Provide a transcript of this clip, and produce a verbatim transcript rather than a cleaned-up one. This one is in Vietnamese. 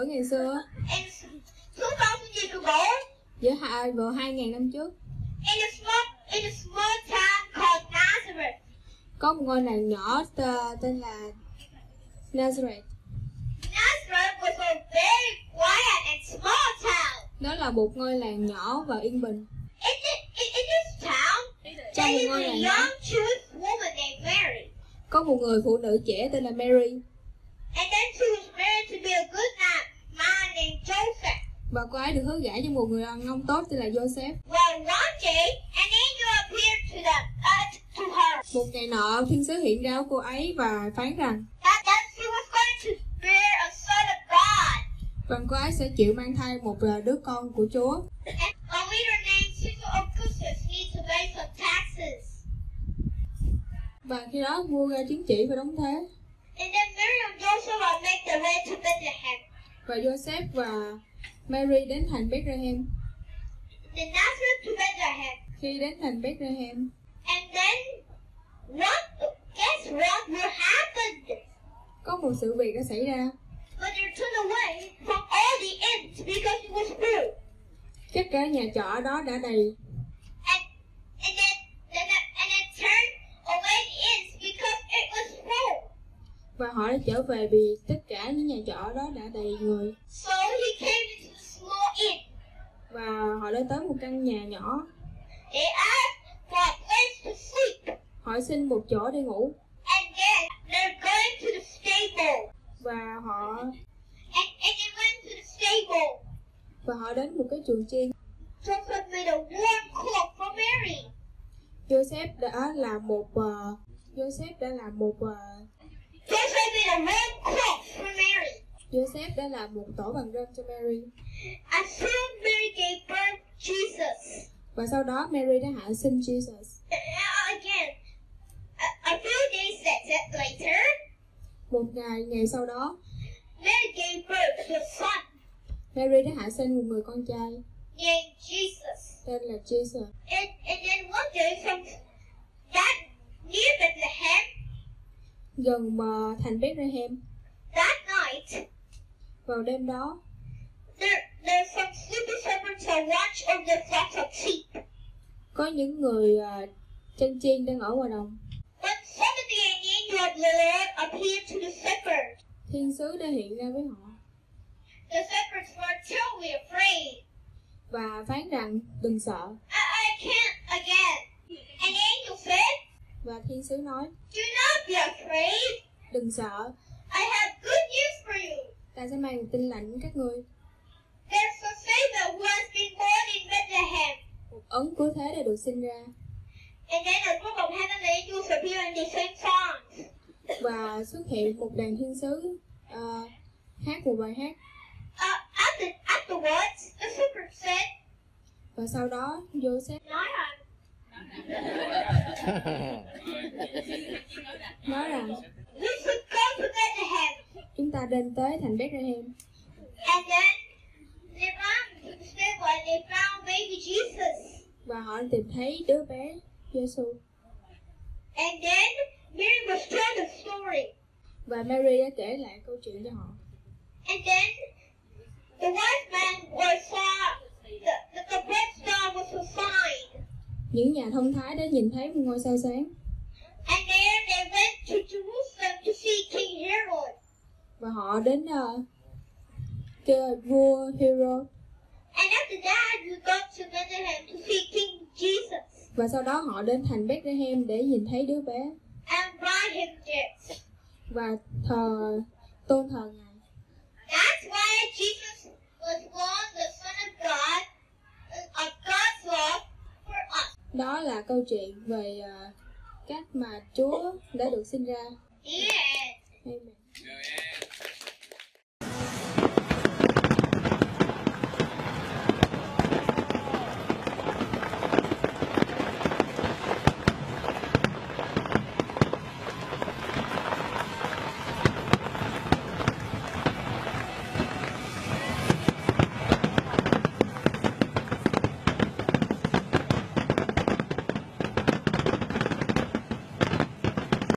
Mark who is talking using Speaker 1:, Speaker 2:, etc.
Speaker 1: nữa ngày xưa.
Speaker 2: And two thousand years ago,
Speaker 1: Giữa hai vào hai ngàn năm trước,
Speaker 2: in a small in a small town called Nazareth,
Speaker 1: có một ngôi làng nhỏ tơ- tên là Nazareth.
Speaker 2: Nazareth was a very quiet and small town.
Speaker 1: Đó là một ngôi làng nhỏ và yên bình.
Speaker 2: In, thi- in, in this town,
Speaker 1: Trong
Speaker 2: there
Speaker 1: một
Speaker 2: lived
Speaker 1: ngôi
Speaker 2: a
Speaker 1: làng đó
Speaker 2: young Jewish woman named Mary.
Speaker 1: có một người phụ nữ trẻ tên là Mary,
Speaker 2: And then she was married to be a good man, man named Joseph.
Speaker 1: và cô ấy được hứa gả cho một người đàn ông tốt tên là Joseph.
Speaker 2: Well, one day, an angel appeared to them, uh, to her,
Speaker 1: Một ngày nọ, thiên sứ hiện ra với cô ấy và phán rằng
Speaker 2: that, that she was going to bear a son of God.
Speaker 1: rằng cô ấy sẽ chịu mang thai một ờ, đứa con của Chúa.
Speaker 2: And a leader named Caesar Augustus needs to pay some taxes.
Speaker 1: Và khi đó vua ra chứng chỉ và đóng thuế.
Speaker 2: And then Mary and Joseph are make their way to Bethlehem.
Speaker 1: Và Joseph và Mary đến thành Bethlehem.
Speaker 2: The Nazareth to Bethlehem.
Speaker 1: Khi đến thành Bethlehem,
Speaker 2: And then, what? Guess what will happen?
Speaker 1: có một sự việc đã xảy ra.
Speaker 2: But they're turned away from all the inns because it was full.
Speaker 1: Tất cả nhà trọ ở đó đã đầy.
Speaker 2: And and then, then and then turned away the inns because it was full.
Speaker 1: Và họ đã trở về vì tất cả những nhà trọ ở đó đã đầy người.
Speaker 2: So he came into the small inn.
Speaker 1: Và họ đã tới một căn nhà nhỏ.
Speaker 2: They asked for a place to sleep.
Speaker 1: Họ xin một chỗ để ngủ.
Speaker 2: And then they're going to the stable.
Speaker 1: Và họ
Speaker 2: And, and they went to the stable.
Speaker 1: và họ đến một cái chuồng chiên.
Speaker 2: Joseph made a warm cloak for Mary.
Speaker 1: Joseph đã làm một uh, Joseph đã làm một uh,
Speaker 2: Joseph made a warm cloak for Mary.
Speaker 1: Joseph đã làm một tổ bằng rơm cho Mary.
Speaker 2: As soon Mary gave birth Jesus.
Speaker 1: Và sau đó Mary đã hạ sinh Jesus.
Speaker 2: Uh, again, a, a few days later, later,
Speaker 1: Một ngày ngày sau đó,
Speaker 2: Mary gave birth to a son
Speaker 1: Mary đã hạ sinh một người con trai
Speaker 2: named Jesus.
Speaker 1: tên là Jesus.
Speaker 2: And, and then one day from that near Bethlehem,
Speaker 1: Gần uh, thành Bethlehem,
Speaker 2: that night,
Speaker 1: vào đêm đó,
Speaker 2: there there's some sleepy shepherds who watch over their flocks of sheep.
Speaker 1: có những người uh, chăn chiên đang ở ngoài đồng.
Speaker 2: But suddenly an angel of the Lord appeared to the shepherds.
Speaker 1: Thiên sứ đã hiện ra với họ
Speaker 2: The shepherds were terribly afraid.
Speaker 1: và phán rằng đừng sợ.
Speaker 2: I, I can't again. An angel said,
Speaker 1: Và thiên sứ nói
Speaker 2: do not be afraid.
Speaker 1: đừng sợ,
Speaker 2: I have good news for you.
Speaker 1: ta sẽ mang tin lành đến các ngươi.
Speaker 2: There's a Savior who has been born in Bethlehem.
Speaker 1: Một ấn cứu thế đã được sinh ra.
Speaker 2: And then a group of heavenly angels appear and they sing songs.
Speaker 1: Và xuất hiện một đàn thiên sứ uh, hát một bài hát.
Speaker 2: Uh, after, afterwards, the shepherd said,
Speaker 1: Và sau đó Joseph
Speaker 2: nói rằng,
Speaker 1: nói rằng
Speaker 2: we should go to Bethlehem.
Speaker 1: chúng ta đến tới thành Bethlehem.
Speaker 2: And then they ran to the stable and they found baby Jesus.
Speaker 1: Và họ tìm thấy đứa bé Giêsu.
Speaker 2: And then Mary was told the story.
Speaker 1: Và Mary đã kể lại câu chuyện cho họ.
Speaker 2: And then the wise men were saw the, the, the bright star was a sign.
Speaker 1: Những nhà thông thái đã nhìn thấy một ngôi sao sáng.
Speaker 2: And there they went to Jerusalem to see King Herod.
Speaker 1: Và họ đến uh, kêu vua Herod.
Speaker 2: And after that we got to Bethlehem to see King Jesus.
Speaker 1: Và sau đó họ đến thành Bethlehem để nhìn thấy đứa bé
Speaker 2: And brought him gifts.
Speaker 1: và thờ tôn thờ ngài.
Speaker 2: That's why Jesus was born the Son of God, of God's love for us.
Speaker 1: Đó là câu chuyện về uh, cách mà Chúa đã được sinh ra.
Speaker 2: Yeah.
Speaker 1: Amen.